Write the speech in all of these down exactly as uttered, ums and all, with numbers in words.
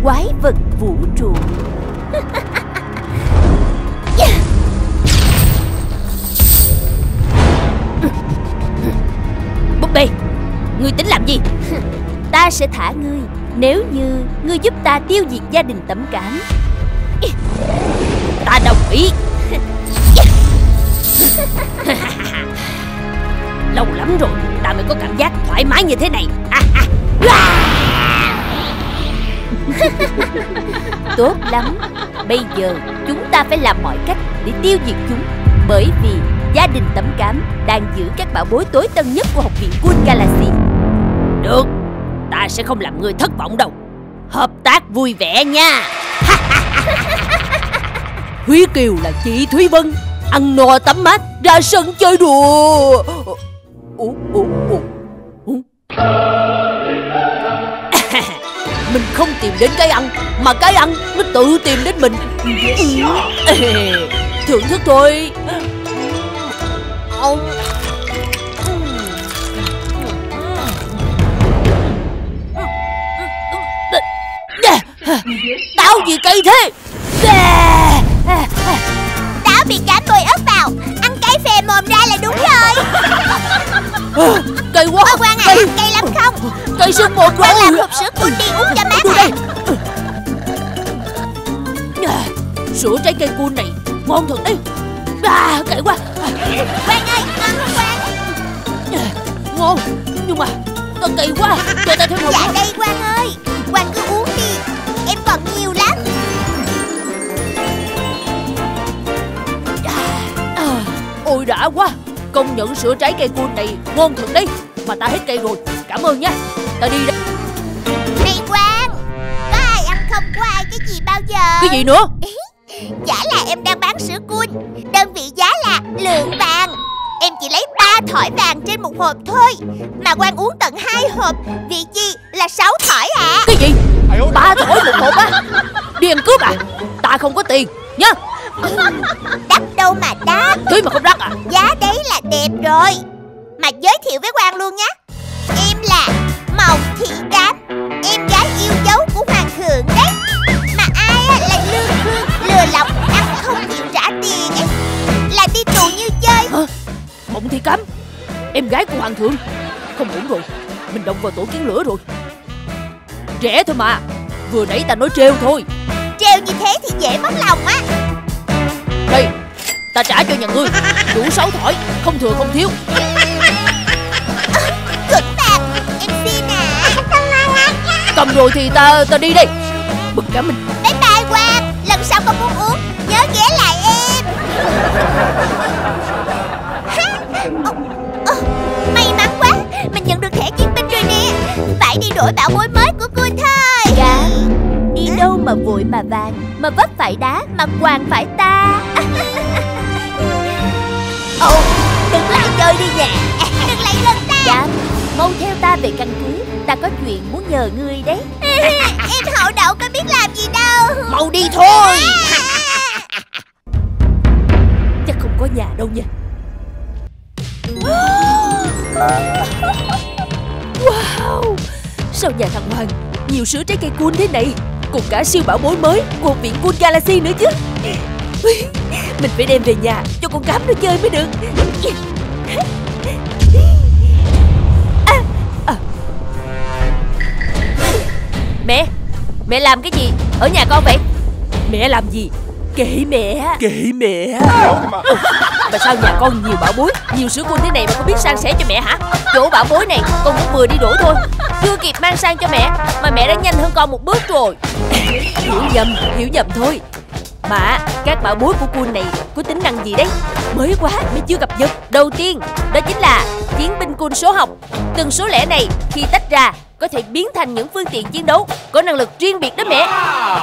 quái vật vũ trụ. Búp bê, ngươi tính làm gì? Ta sẽ thả ngươi nếu như ngươi giúp ta tiêu diệt gia đình Tẩm Cảm. Ta đồng ý. Lâu lắm rồi ta mới có cảm giác thoải mái như thế này. Tốt lắm. Bây giờ chúng ta phải làm mọi cách để tiêu diệt chúng, bởi vì gia đình Tẩm Cảm đang giữ các bảo bối tối tân nhất của học viện Cool Galaxy. Được, ta sẽ không làm ngươi thất vọng đâu. Hợp tác vui vẻ nha. Thúy Kiều là chị Thúy Vân, ăn no tắm mát ra sân chơi đùa. Ủa, ủa, ủa, ủa. Mình không tìm đến cái ăn, mà cái ăn nó tự tìm đến mình. Thưởng thức thôi. Ông táo gì cây thế? Táo bị cảm bồi ớt vào, ăn cay phè mồm ra là đúng rồi. Cây quá. Ôi Quang à, cây, cay lắm không? Cây sương một rồi. Quang làm hộp sữa Cool đi uống cho mát hả? Sữa trái cây Cool này ngon thật đấy. À, cay quá. Quang ơi, ngon không Quang? Ngon, nhưng mà nó cay quá. Cho ta thêm một. Dạ đây Quang ơi, Quang cứ uống đi, em còn nhiều lắm. À, ôi đã quá. Công nhận sữa trái cây Cool này ngon thật đấy. Mà ta hết cây rồi, cảm ơn nha. Ta đi đây. Này Quang, có ai ăn không có ai cái gì bao giờ? Cái gì nữa? Chả là em đang bán sữa Cool, đơn vị giá là lượng vàng. Em chỉ lấy ba thỏi vàng trên một hộp thôi, mà Quang uống tận hai hộp, vì chi là sáu thỏi à. Cái gì? Ba thỏi một hộp á? Đi ăn cướp à? Ta không có tiền nhá. Đắt đâu mà đắt. Thế mà không đắt à? Giá đấy là đẹp rồi. Mà giới thiệu với Quang luôn nhé, em là Mộc Thị Đám, em gái yêu dấu của Hoàng thượng đấy. Mà ai á, là lương cương, lừa lọc, ăn không chịu trả tiền ấy, là đi tù như chơi. Hả? Mộng Thị Cám, em gái của Hoàng thượng? Không ổn rồi, mình động vào tổ kiến lửa rồi. Rẻ thôi mà, vừa nãy ta nói trêu thôi. Trêu như thế thì dễ mất lòng á. Đây, ta trả cho nhà ngươi đủ sáu thỏi, không thừa không thiếu. Cẩn thận, em xin à. Cầm rồi thì ta ta đi đây. Bực cả mình. Bye bye Quang, lần sau có muốn uống nhớ ghé lại em. Ồ, ồ, may mắn quá, mình nhận được thẻ chiến binh rồi nè. Phải đi đổi bảo bối mới của Cool thôi. Dạ, đi đâu mà vội mà vàng, mà vấp phải đá mà quàng phải ta. Ồ, đừng lại chơi đi nhẹ. Đừng lại gần ta. Dạ, mau theo ta về căn cứ, ta có chuyện muốn nhờ ngươi đấy. Em hậu đậu có biết làm gì đâu. Mau đi thôi. Chắc không có nhà đâu nha. Wow, sao nhà thằng Hoàng nhiều sữa trái cây Cool thế này, cùng cả siêu bảo bối mới của học viện Cool Galaxy nữa chứ. Mình phải đem về nhà cho con cám nó chơi mới được. À, à. Mẹ, mẹ làm cái gì ở nhà con vậy? Mẹ làm gì? Kệ mẹ. Kệ mẹ. Ồ, mà sao nhà con nhiều bảo bối, nhiều sữa Cool thế này mà con biết san sẻ cho mẹ hả? Chỗ bảo bối này con cũng vừa đi đổ thôi, chưa kịp mang sang cho mẹ mà mẹ đã nhanh hơn con một bước rồi. Hiểu nhầm, hiểu nhầm thôi. Mà các bảo bối của Cool này có tính năng gì đấy? Mới quá, mẹ chưa cập nhật. Đầu tiên, đó chính là chiến binh Cool số học. Từng số lẻ này khi tách ra có thể biến thành những phương tiện chiến đấu có năng lực riêng biệt đó mẹ.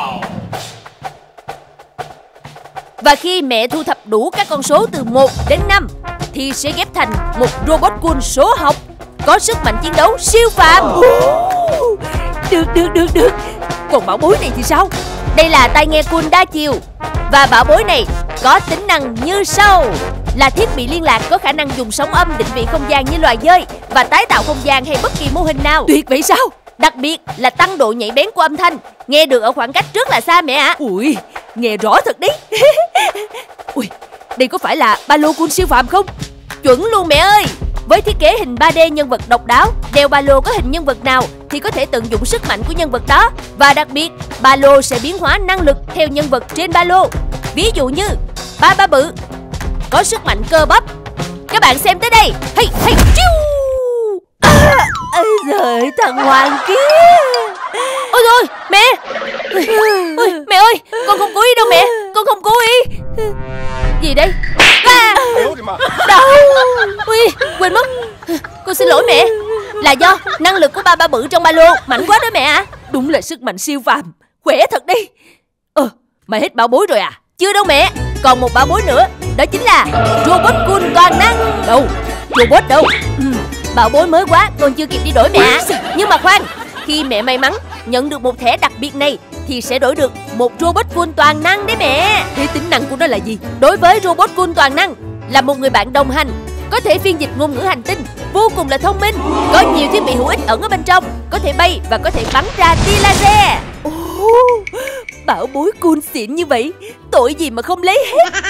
Và khi mẹ thu thập đủ các con số từ một đến năm thì sẽ ghép thành một robot Cool số học có sức mạnh chiến đấu siêu phàm. Được, được, được, được. Còn bảo bối này thì sao? Đây là tai nghe Cool đa chiều. Và bảo bối này có tính năng như sau: là thiết bị liên lạc có khả năng dùng sóng âm định vị không gian như loài dơi và tái tạo không gian hay bất kỳ mô hình nào. Tuyệt vậy sao? Đặc biệt là tăng độ nhạy bén của âm thanh, nghe được ở khoảng cách rất là xa mẹ ạ. À. Ui, nghe rõ thật đấy. Ui, đây có phải là ba lô cool siêu phàm không? Chuẩn luôn mẹ ơi. Với thiết kế hình ba D nhân vật độc đáo, đeo ba lô có hình nhân vật nào thì có thể tận dụng sức mạnh của nhân vật đó. Và đặc biệt, ba lô sẽ biến hóa năng lực theo nhân vật trên ba lô. Ví dụ như ba ba bự có sức mạnh cơ bắp. Các bạn xem tới đây. Hey, hey, chiu. À, ơi giời, thằng Hoàng kia. Ôi thôi, mẹ. Ôi, mẹ ơi, con không cố ý đâu mẹ. Con không cố ý. Gì đây? À, đau. Ui, quên mất. Con xin lỗi mẹ. Là do năng lực của ba ba bự trong ba lô mạnh quá đó mẹ ạ. À. Đúng là sức mạnh siêu phàm. Khỏe thật đi. Ờ, mà hết bảo bối rồi à? Chưa đâu mẹ. Còn một bảo bối nữa. Đó chính là robot cool toàn năng. Đâu, robot đâu. ừ, Bảo bối mới quá, con chưa kịp đi đổi mẹ ạ. Nhưng mà khoan, khi mẹ may mắn nhận được một thẻ đặc biệt này thì sẽ đổi được một robot cool toàn năng đấy mẹ. Thế tính năng của nó là gì? Đối với robot cool toàn năng, là một người bạn đồng hành, có thể phiên dịch ngôn ngữ hành tinh, vô cùng là thông minh, có nhiều thiết bị hữu ích ẩn ở bên trong, có thể bay và có thể bắn ra tia laser. Oh, bảo bối cool xịn như vậy, tội gì mà không lấy hết.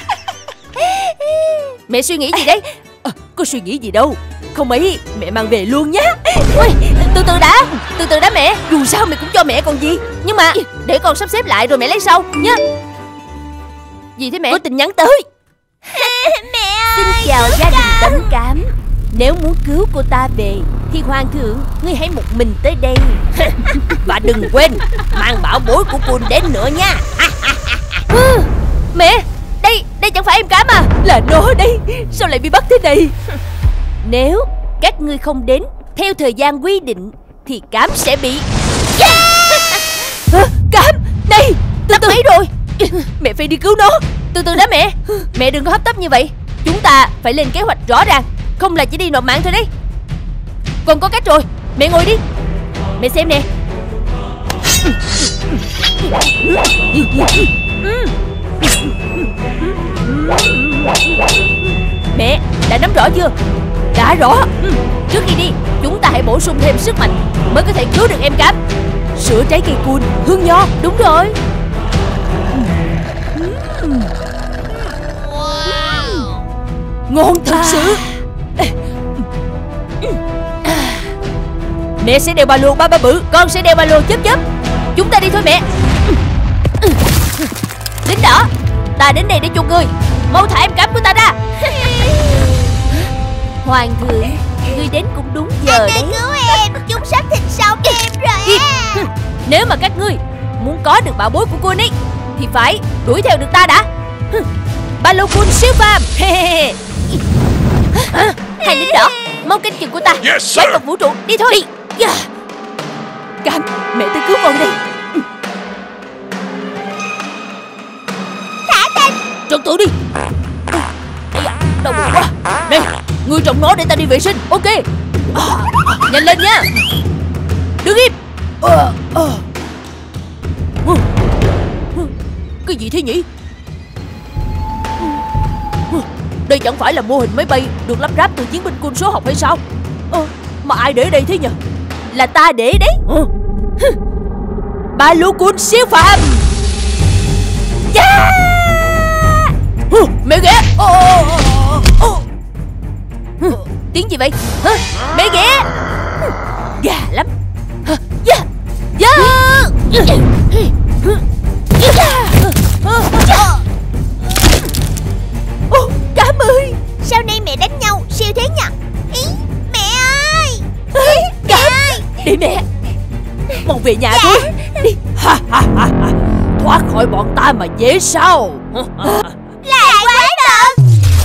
Mẹ suy nghĩ gì đấy? À, có suy nghĩ gì đâu. Không ấy, mẹ mang về luôn nhé. Ui, từ từ đã, từ từ đã mẹ. Dù sao mẹ cũng cho mẹ còn gì. Nhưng mà để con sắp xếp lại rồi mẹ lấy sau nhé. Gì thế mẹ? Có tin nhắn tới. Mẹ ơi, xin chào gia đình Tấm Cám. Nếu muốn cứu cô ta về thì hoàng thượng, ngươi hãy một mình tới đây. Và đừng quên mang bảo bối của Cool đến nữa nha. Mẹ, đây, đây chẳng phải em Cám à? Là nó đây, sao lại bị bắt thế này? Nếu các ngươi không đến theo thời gian quy định thì Cám sẽ bị... Yeah! Cám, này, từ từ rồi. Mẹ phải đi cứu nó. Từ từ đã mẹ. Mẹ đừng có hấp tấp như vậy. Chúng ta phải lên kế hoạch rõ ràng, không là chỉ đi nộp mạng thôi đấy. Còn có cách rồi. Mẹ ngồi đi. Mẹ xem nè. Mẹ đã nắm rõ chưa? Đã rõ. Trước khi đi, chúng ta hãy bổ sung thêm sức mạnh mới có thể cứu được em Cám. Sữa trái cây cool, hương nho. Đúng rồi. Ngon thật sự. Mẹ sẽ đeo ba lô ba ba bự, con sẽ đeo ba lô chớp chớp. Chúng ta đi thôi mẹ. Lính đỏ, ta đến đây để chuộc người. Mau thả em Cám của ta ra. Hoàng thượng, ngươi đến cũng đúng giờ anh đấy. Cứu em, chúng sắp thịt sống em rồi á. Nếu mà các ngươi muốn có được bảo bối của cô ấy thì phải đuổi theo được ta đã. Ba lô cool siêu phàm. Hai lính đỏ, mau canh chừng của ta. Yes, quái vật vũ trụ, đi thôi. Đi. Yeah. Cam, mẹ tới cứu con đây. Thả tên. Trật tự đi. Ây da, đau bụng quá. Này, ngươi trồng nó để ta đi vệ sinh. Ok. À, nhanh lên nha. Đứng im. À, à. Cái gì thế nhỉ? Đây chẳng phải là mô hình máy bay được lắp ráp từ chiến binh cool số học hay sao? Ờ, mà ai để đây thế nhỉ? Là ta để đấy. ờ. Ba lô cool siêu phàm. Yeah! ờ, Mẹ ghé. ờ, ờ, ờ. ờ. Tiếng gì vậy? Hả? Mẹ ghé. Gà lắm. Yeah! Yeah! Yeah! Ô, Cám ơi, Sao nay mẹ đánh nhau siêu thế nhỉ? Ý, mẹ ơi. Cám ơi. Để mẹ. Mau về nhà thôi. Đi. Ha, ha, ha, ha. Thoát khỏi bọn ta mà dễ sao? Lại quái vật.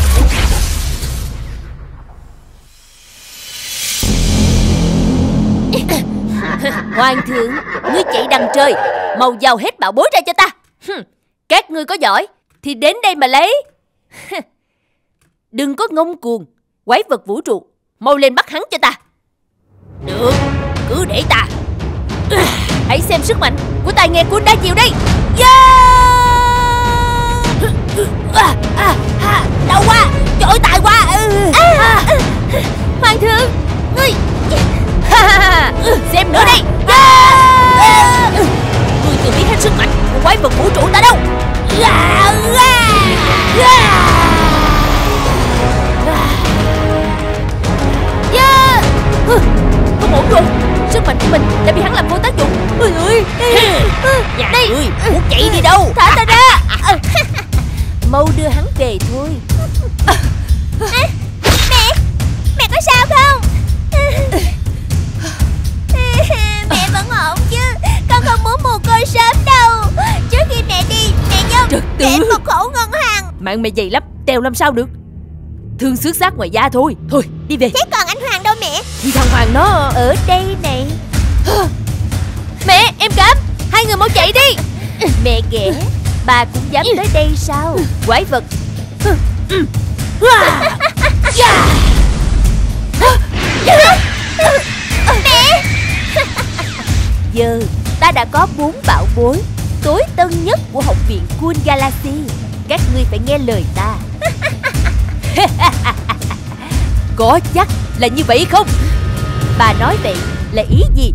Hoàng thượng, ngươi chạy đằng trời, mau giao hết bảo bối ra cho ta. Các ngươi có giỏi thì đến đây mà lấy. Đừng có ngông cuồng, quái vật vũ trụ, mau lên bắt hắn cho ta. Được, cứ để ta. Hãy xem sức mạnh của tai nghe cool đa chiều đây. Yeah! À, à, à, đau quá, chổi tài quá. À, à. Hoàng thượng, ngươi. nha. Xem nữa đây. Ngươi tự biết hết sức mạnh của quái vật vũ trụ ta đâu. Không ổn rồi, sức mạnh của mình đã bị hắn làm vô tác dụng. Ôi ơi, Nhà đây. ngươi muốn chạy đi đâu? Thả ta ra. Mau đưa hắn về thôi. Mẹ, mẹ có sao không? Mẹ vẫn ổn chứ? Con không muốn mồ côi sớm đâu. Trước khi mẹ đi, mẹ nhớ Trật tự. để một khẩu ngân hàng. Mạng mày dày lắm, tèo làm sao được. Thương xước xác ngoài da thôi. Thôi, đi về. Thế còn anh Hoàng đâu mẹ? Thì thằng Hoàng nó Ở đây này. Mẹ, em Cám, hai người mau chạy đi. Mẹ ghẻ, bà cũng dám tới đây sao? Quái vật. Mẹ! Giờ ta đã có bốn bảo bối tối tân nhất của học viện Cool Galaxy. Các ngươi phải nghe lời ta. Có chắc là như vậy không? Bà nói vậy là ý gì?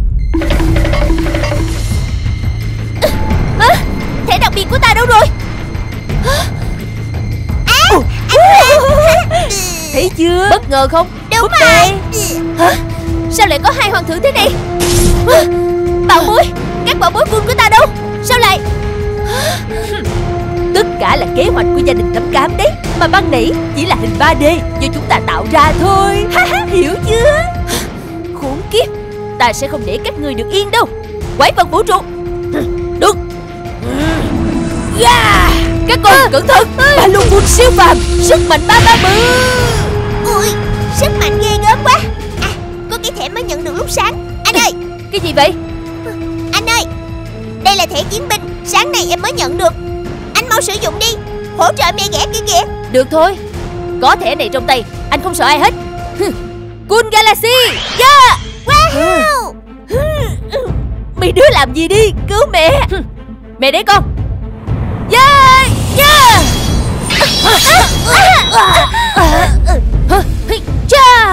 À, thẻ đặc biệt của ta đâu rồi? À, Thấy chưa? Bất ngờ không? đúng Búp rồi. bê. Hả? Sao lại có hai hoàng thượng thế này? Bảo bối, các bảo bối quân của ta đâu? Sao lại? Tất cả là kế hoạch của gia đình Tấm Cám đấy. Mà băng nảy chỉ là hình ba D do chúng ta tạo ra thôi. Hiểu chưa? Khốn kiếp, ta sẽ không để các ngươi được yên đâu. Quái vật vũ trụ. Được. Yeah. Các con cẩn thận. Ba lô quân siêu phàm, sức mạnh ba ba mươi. Ui, sức mạnh ghê gớm quá. À, có cái thẻ mới nhận được lúc sáng. Anh ơi, Cái gì vậy? anh ơi, đây là thẻ chiến binh, sáng nay em mới nhận được. Anh mau sử dụng đi, hỗ trợ mẹ ghẻ kia kìa. Được thôi, có thẻ này trong tay, anh không sợ ai hết. Cool Galaxy. Yeah. Wow. Mấy đứa làm gì đi, cứu mẹ. Mẹ đấy con. Yeah. Yeah. Cha.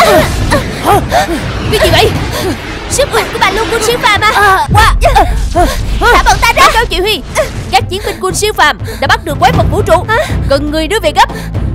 Cái gì vậy? Sức mạnh của bà luôn quân siêu phàm à? Wow. Thả bọn ta ra. Báo cáo chỉ huy, các chiến binh quân siêu phàm đã bắt được quái vật vũ trụ. Cần người đưa về gấp.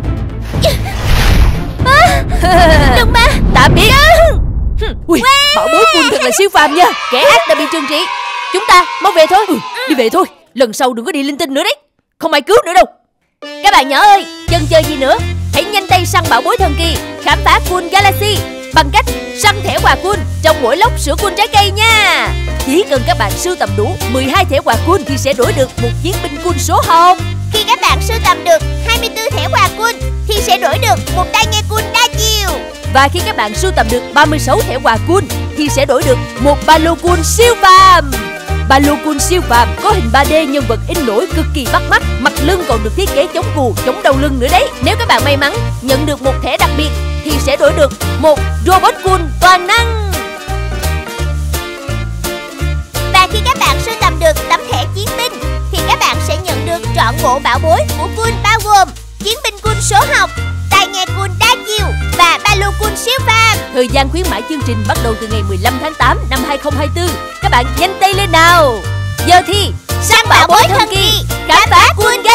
Đừng mà. Tạm biệt. Ui, bảo bối quân thật là siêu phàm nha. Kẻ ác đã bị trừng trị. Chúng ta mau về thôi. Ừ, đi về thôi. Lần sau đừng có đi linh tinh nữa đấy. Không ai cứu nữa đâu. Các bạn nhỏ ơi, chần chờ gì nữa? Hãy nhanh tay săn bảo bối thần kỳ, khám phá Cool Galaxy bằng cách săn thẻ quà Cool trong mỗi lốc sữa Cool trái cây nha. Chỉ cần các bạn sưu tầm đủ mười hai thẻ quà Cool thì sẽ đổi được một chiến binh Cool số hồng. Khi các bạn sưu tầm được hai mươi tư thẻ quà Cool thì sẽ đổi được một tai nghe Cool đa chiều. Và khi các bạn sưu tầm được ba mươi sáu thẻ quà Cool thì sẽ đổi được một ba lô Cool siêu phàm. Ba lô Cool siêu phàm có hình ba D nhân vật in nổi cực kỳ bắt mắt, mặt lưng còn được thiết kế chống gù, chống đau lưng nữa đấy. Nếu các bạn may mắn nhận được một thẻ đặc biệt thì sẽ đổi được một robot Cool toàn năng. Và khi các bạn sưu tầm được tấm thẻ chiến binh thì các bạn sẽ nhận được trọn bộ bảo bối của Cool, bao gồm chiến binh Cool số học, tai nghe Cool đa chiều và ba lô Cool siêu phàm. Thời gian khuyến mãi chương trình bắt đầu từ ngày mười lăm tháng tám năm hai không hai tư. Các bạn nhanh tay lên nào. Giờ thì Săn bảo bối thần kỳ, khám phá Cool